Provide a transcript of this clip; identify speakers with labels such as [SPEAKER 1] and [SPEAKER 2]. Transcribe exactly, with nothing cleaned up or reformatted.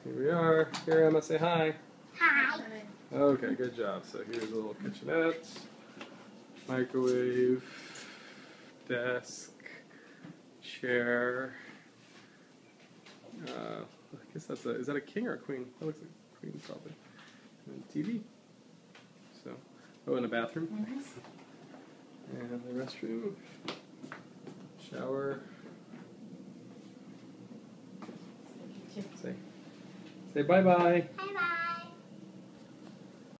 [SPEAKER 1] Here we are. Here, Emma, say hi.
[SPEAKER 2] Hi.
[SPEAKER 1] Okay, good job. So here's a little kitchenette, microwave, desk, chair. Uh, I guess that's a, is that a king or a queen? That looks like a queen probably. And T V. So, oh, and a bathroom.
[SPEAKER 2] Mm-hmm.
[SPEAKER 1] And the restroom, shower. Say, say bye bye.